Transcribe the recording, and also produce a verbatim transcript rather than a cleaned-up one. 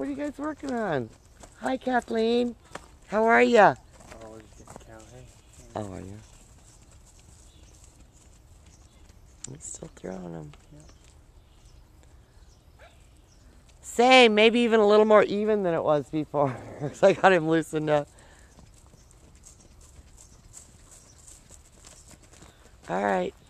What are you guys working on? Hi, Kathleen. How are ya? Oh, we're just getting cow hay. Oh, are you? I'm still throwing them. Yeah. Same, maybe even a little more even than it was before. Because I got him loosened up. All right.